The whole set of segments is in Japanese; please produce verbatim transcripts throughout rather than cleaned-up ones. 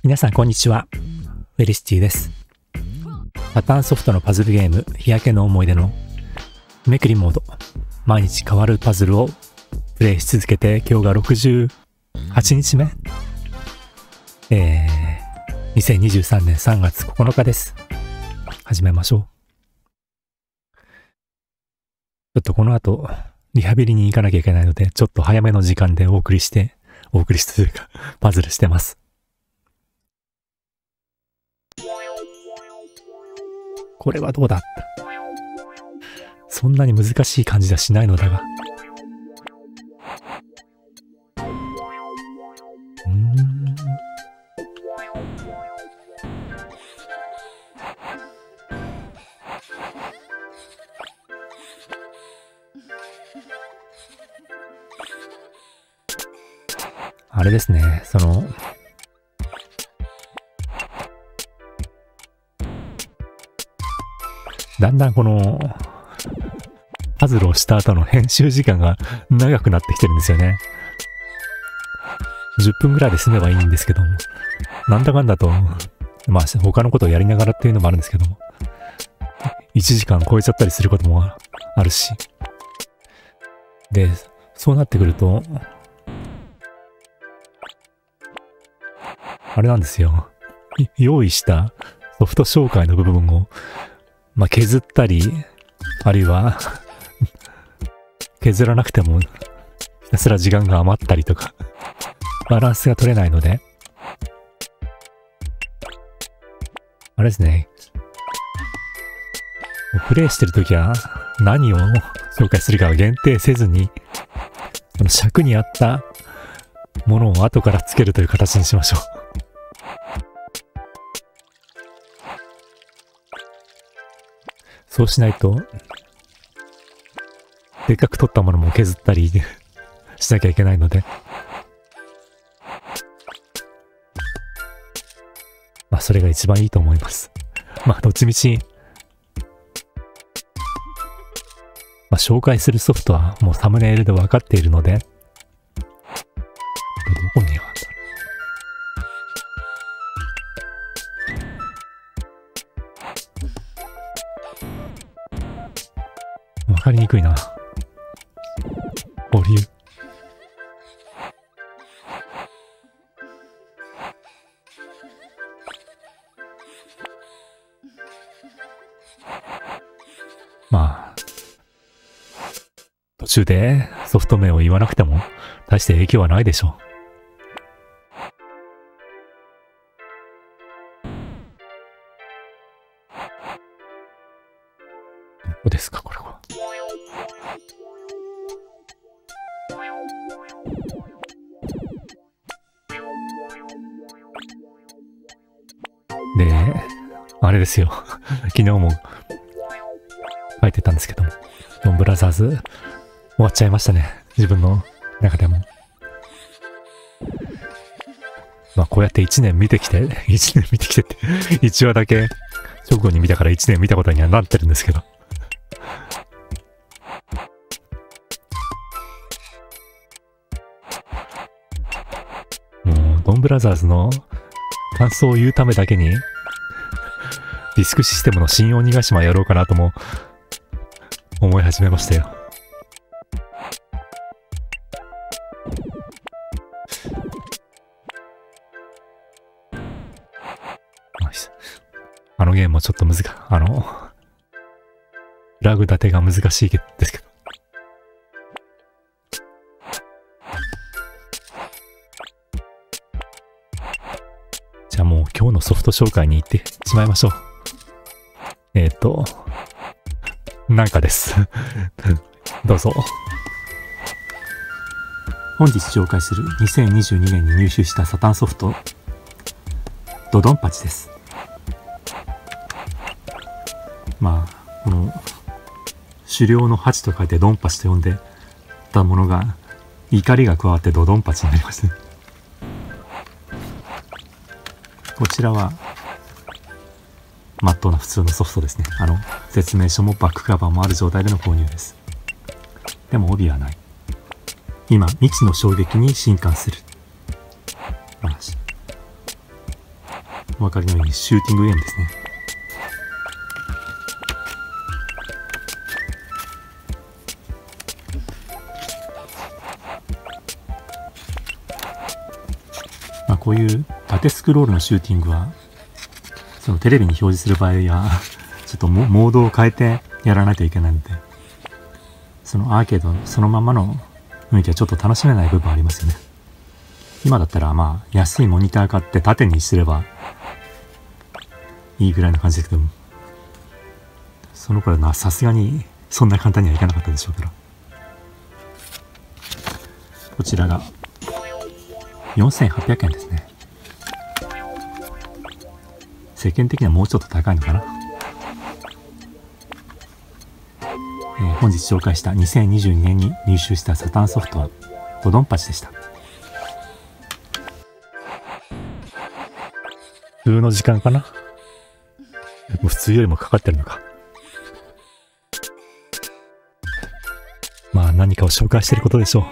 皆さんこんにちは。フェリシティです。サターンソフトのパズルゲーム日焼けの思い出のめくりモード、毎日変わるパズルをプレイし続けて、今日がろくじゅうはちにちめ、えー、にせんにじゅうさんねんさんがつここのかです。始めましょう。ちょっとこの後リハビリに行かなきゃいけないので、ちょっと早めの時間でお送りしてお送りしてというかパズルしてます。これはどうだ？そんなに難しい感じはしないのだが。うーん。あれですね、その、だんだんこのパズルをした後の編集時間が長くなってきてるんですよね。じゅっぷんぐらいで済めばいいんですけども、なんだかんだと、まあ他のことをやりながらっていうのもあるんですけども、いちじかん超えちゃったりすることもあるし。で、そうなってくると、あれなんですよ。用意したソフト紹介の部分をまあ、削ったり、あるいは削らなくてもひたすら時間が余ったりとか、バランスが取れないので、あれですね、プレイしてるときは何を紹介するかを限定せずに、その尺に合ったものを後からつけるという形にしましょう。そうしないと、せっかく撮ったものも削ったりしなきゃいけないので、まあそれが一番いいと思います。まあどっちみち、まあ紹介するソフトはもうサムネイルで分かっているので、どこにあるんだろう。わかりにくいな。保留。まあ、途中でソフト名を言わなくても大して影響はないでしょう。どこですか、これは。で、あれですよ。昨日も書いてたんですけども、ドンブラザーズ終わっちゃいましたね。自分の中でも。まあこうやっていちねん見てきて、いちねん見てきてって、いちわだけ直後に見たからいちねん見たことにはなってるんですけど。もう、ドンブラザーズの感想を言うためだけにディスクシステムの信用逃がしまやろうかなとも思い始めましたよ。あのゲームもちょっと難しい。あのラグ立てが難しいですけど。じゃあもう今日のソフト紹介に行ってしまいましょう。えっと、なんかです。どうぞ。本日紹介するにせんにじゅうにねんに入手したサターンソフト、ドドンパチです。まあ、この、狩猟のハチと書いてドンパチと呼んでたものが、怒りが加わってドドンパチになりましたね。こちらは、まっとうな普通のソフトですね。あの、説明書もバックカバーもある状態での購入です。でも帯はない。今、未知の衝撃に震撼する。 お分かりのようにシューティングゲームですね。まあこういう縦スクロールのシューティングは、そのテレビに表示する場合は、ちょっとモモードを変えてやらないといけないので、そのアーケードそのままの雰囲気はちょっと楽しめない部分ありますよね。今だったらまあ安いモニター買って縦にすればいいぐらいの感じですけども、その頃はさすがにそんな簡単にはいかなかったでしょうから。こちらがよんせんはっぴゃくえんですね。世間的にはもうちょっと高いのかな。えー、本日紹介したにせんにじゅうにねんに入手したサタンソフトはドドンパチでした。普通の時間かな。もう普通よりもかかってるのか。まあ何かを紹介してることでしょう。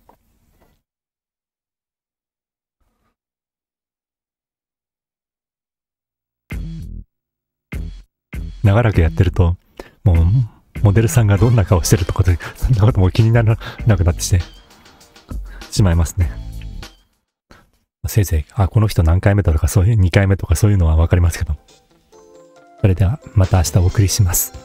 長らくやってると、もうモデルさんがどんな顔してるとかで、そんなことも気にならなくなってしてしまいますね。せいぜい、あ、この人何回目だとか、そういうにかいめとかそういうのはわかりますけど。それではまた明日お送りします。